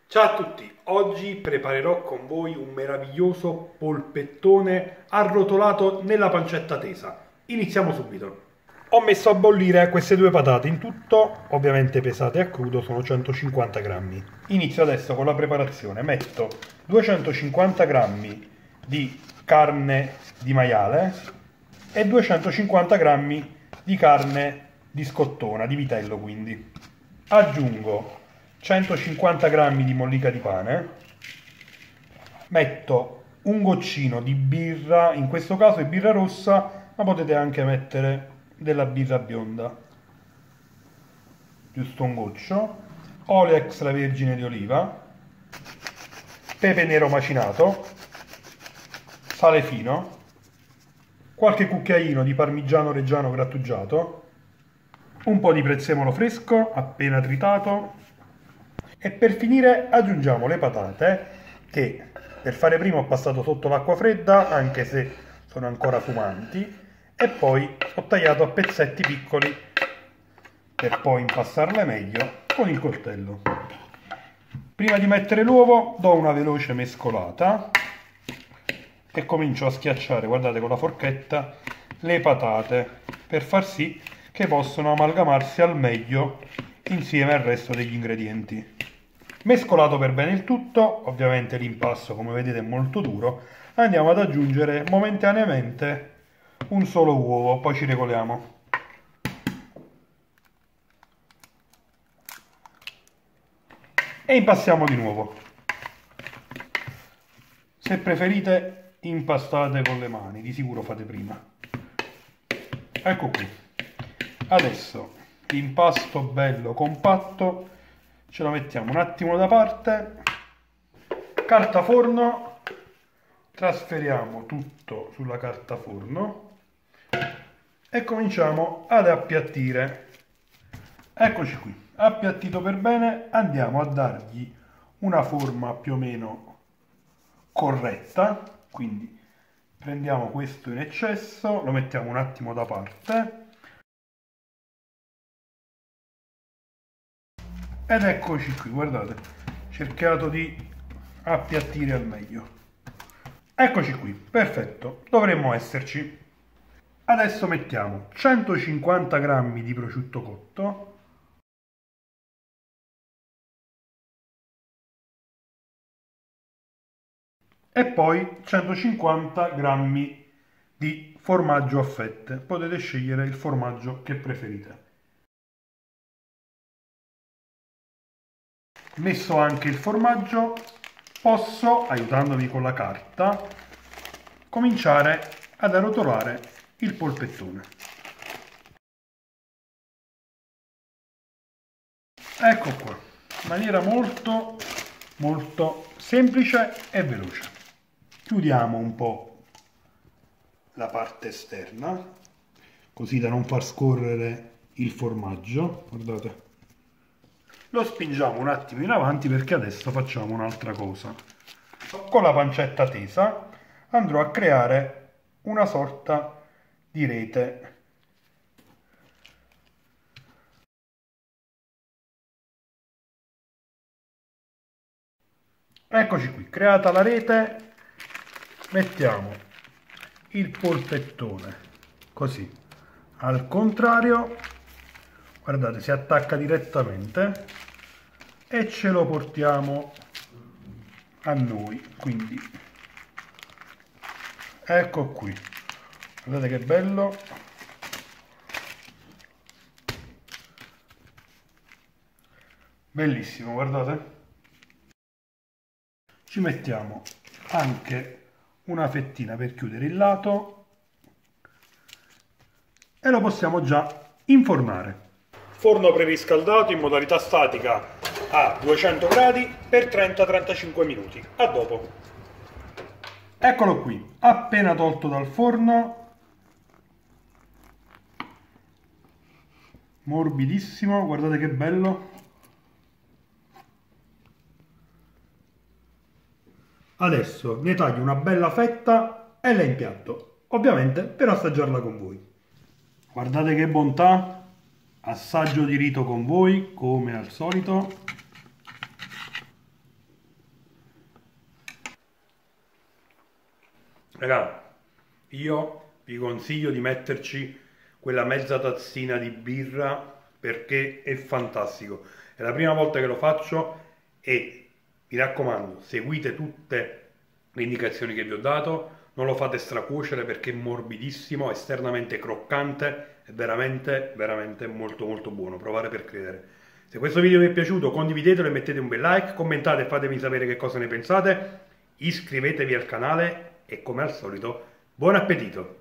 Ciao a tutti, oggi preparerò con voi un meraviglioso polpettone arrotolato nella pancetta tesa. Iniziamo subito. Ho messo a bollire queste due patate, in tutto ovviamente pesate a crudo, sono 150 grammi. Inizio adesso con la preparazione. Metto 250 grammi di carne di maiale e 250 grammi di carne di scottona, di vitello quindi. Aggiungo 150 grammi di mollica di pane, metto un goccino di birra, in questo caso è birra rossa, ma potete anche mettere della birra bionda, giusto un goccio, olio extravergine di oliva, pepe nero macinato, sale fino, qualche cucchiaino di parmigiano reggiano grattugiato, un po' di prezzemolo fresco appena tritato e per finire aggiungiamo le patate che per fare prima ho passato sotto l'acqua fredda anche se sono ancora fumanti e poi ho tagliato a pezzetti piccoli per poi impastarle meglio con il coltello. Prima di mettere l'uovo do una veloce mescolata e comincio a schiacciare, guardate, con la forchetta le patate per far sì che possano amalgamarsi al meglio insieme al resto degli ingredienti. Mescolato per bene il tutto, ovviamente l'impasto come vedete è molto duro, andiamo ad aggiungere momentaneamente un solo uovo, poi ci regoliamo. E impastiamo di nuovo. Se preferite impastate con le mani, di sicuro fate prima. Ecco qui. Adesso l'impasto bello compatto ce lo mettiamo un attimo da parte, carta forno, trasferiamo tutto sulla carta forno e cominciamo ad appiattire. Eccoci qui, appiattito per bene, andiamo a dargli una forma più o meno corretta, quindi prendiamo questo in eccesso, lo mettiamo un attimo da parte. Ed eccoci qui, guardate, ho cercato di appiattire al meglio. Eccoci qui, perfetto, dovremmo esserci. Adesso mettiamo 150 grammi di prosciutto cotto, e poi 150 grammi di formaggio a fette. Potete scegliere il formaggio che preferite. Messo anche il formaggio, posso, aiutandomi con la carta, cominciare ad arrotolare il polpettone. Ecco qua, in maniera molto semplice e veloce. Chiudiamo un po' la parte esterna, così da non far scorrere il formaggio, guardate. Lo spingiamo un attimo in avanti perché adesso facciamo un'altra cosa. Con la pancetta tesa andrò a creare una sorta di rete. Eccoci qui, creata la rete, mettiamo il polpettone così al contrario, guardate, si attacca direttamente e ce lo portiamo a noi, quindi ecco qui, guardate che bello, bellissimo, guardate. Ci mettiamo anche una fettina per chiudere il lato e lo possiamo già infornare. Forno preriscaldato in modalità statica a 200 gradi per 30-35 minuti. A dopo. Eccolo qui, appena tolto dal forno, morbidissimo, guardate che bello. Adesso ne taglio una bella fetta e la impiatto, ovviamente per assaggiarla con voi. Guardate che bontà, assaggio di rito con voi, come al solito. Raga, io vi consiglio di metterci quella mezza tazzina di birra perché è fantastico. È la prima volta che lo faccio e mi raccomando, seguite tutte le indicazioni che vi ho dato, non lo fate stracuocere perché è morbidissimo, esternamente croccante, è veramente, veramente molto molto buono, provare per credere. Se questo video vi è piaciuto condividetelo e mettete un bel like, commentate e fatemi sapere che cosa ne pensate, iscrivetevi al canale e come al solito buon appetito!